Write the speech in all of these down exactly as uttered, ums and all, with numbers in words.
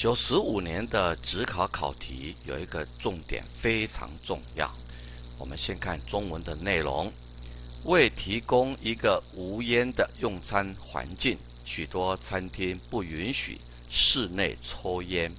九十五年的指考考题有一个重点非常重要，我们先看中文的内容。为提供一个无烟的用餐环境，许多餐厅不允许室内抽烟。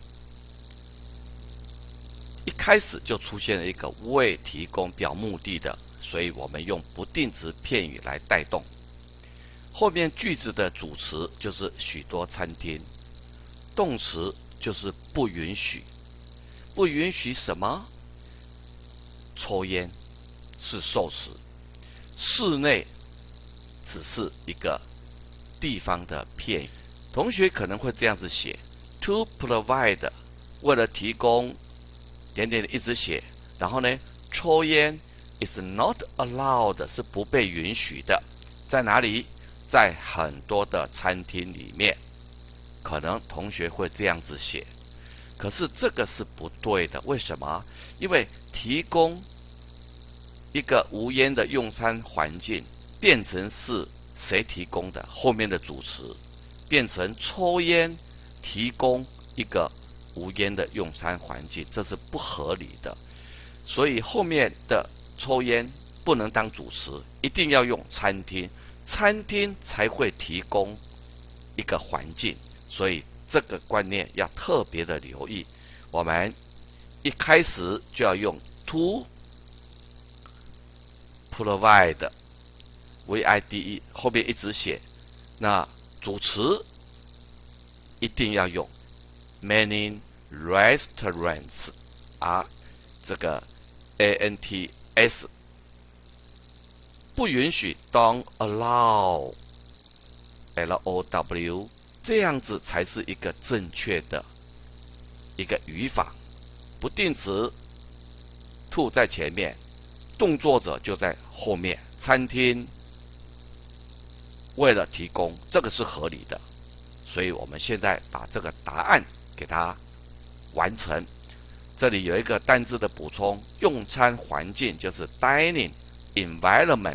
一开始就出现了一个为提供表目的的，所以我们用不定词片语来带动。后面句子的主词就是许多餐厅，动词就是不允许。不允许什么？抽烟是受词。室内只是一个地方的片语。同学可能会这样子写 ：to provide， 为了提供，点点一直写，然后呢，抽烟 is not allowed， 是不被允许的。在哪里？在很多的餐厅里面，可能同学会这样子写。可是这个是不对的，为什么？因为提供一个无烟的用餐环境变成是谁提供的？后面的主词变成抽烟提供一个无烟的用餐环境，这是不合理的。所以后面的抽烟不能当主词，一定要用餐厅，餐厅才会提供一个环境。所以这个观念要特别的留意。我们一开始就要用 to provide V I D E， 后面一直写。那主词一定要用 many restaurants 啊，这个 A N T S 不允许 don't allow L O W， 这样子才是一个正确的一个语法。不定词 to 在前面，动作者就在后面。餐厅为了提供，这个是合理的。所以我们现在把这个答案给它完成。这里有一个单字的补充，用餐环境就是 dining environment。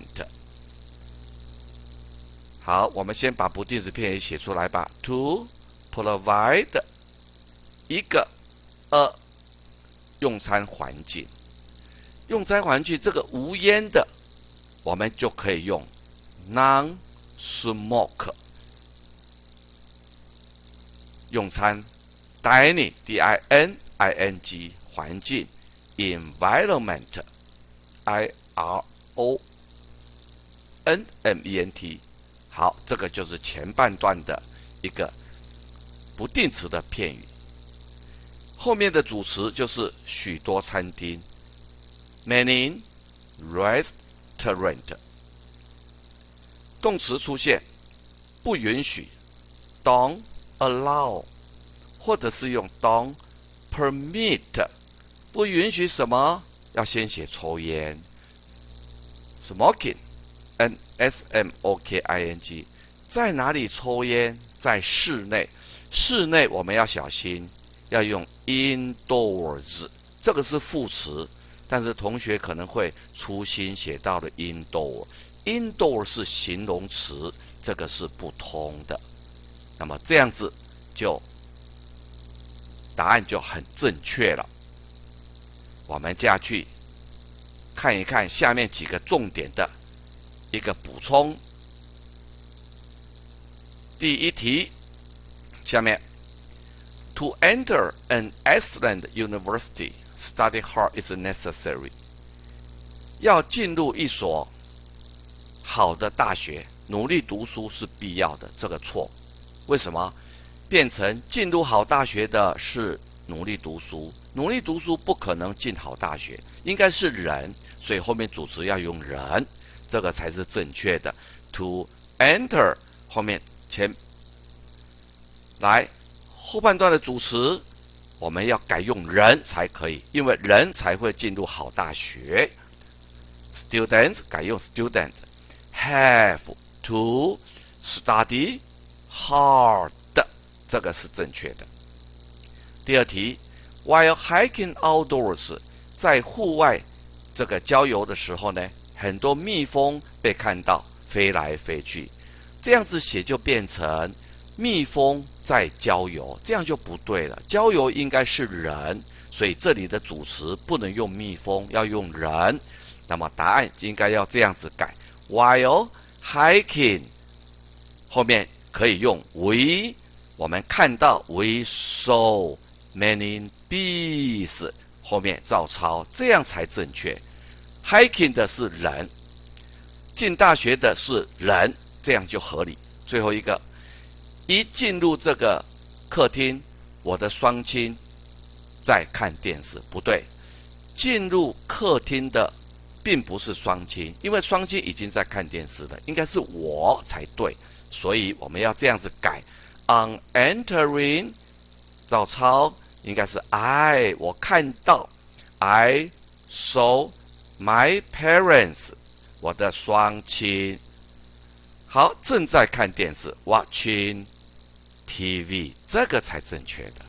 好，我们先把不定词片语写出来吧。To provide 一个 a 用餐环境，用餐环境这个无烟的，我们就可以用 non-smoke 用餐 dining D I N I N G 环境 environment I R O N M E N T。 好，这个就是前半段的一个不定词的片语。后面的主词就是许多餐厅 many restaurant。 动词出现不允许 don't allow， 或者是用 don't permit。 不允许什么？要先写抽烟 smoking N S M O K I N G。 在哪里抽烟？在室内。室内我们要小心，要用 indoors， 这个是副词，但是同学可能会粗心写到了 indoor。 indoor 是形容词，这个是不通的。那么这样子就答案就很正确了。我们下去看一看下面几个重点的一个补充。第一题，下面 To enter an excellent university, study hard is necessary。 要进入一所好的大学，努力读书是必要的，这个错。为什么？变成进入好大学的是努力读书，努力读书不可能进好大学，应该是人，所以后面主词要用人，这个才是正确的。To enter 后面前来后半段的主词我们要改用人才可以，因为人才会进入好大学。 Student 改用 student。 Have to study hard， 这个是正确的。第二题 While hiking outdoors， 在户外这个郊游的时候呢，很多蜜蜂被看到飞来飞去，这样子写就变成蜜蜂在郊游，这样就不对了。郊游应该是人，所以这里的主词不能用蜜蜂，要用人。那么答案应该要这样子改 ：While hiking， 后面可以用 we， 我们看到 we saw many bees， 后面照抄，这样才正确。hiking 的是人，进大学的是人，这样就合理。最后一个，一进入这个客厅，我的双亲在看电视，不对。进入客厅的并不是双亲，因为双亲已经在看电视了，应该是我才对。所以我们要这样子改 ：on entering， 照抄应该是 I， 我看到 I saw my parents， 我的双亲。好，正在看电视 ，watching T V， 这个才正确的。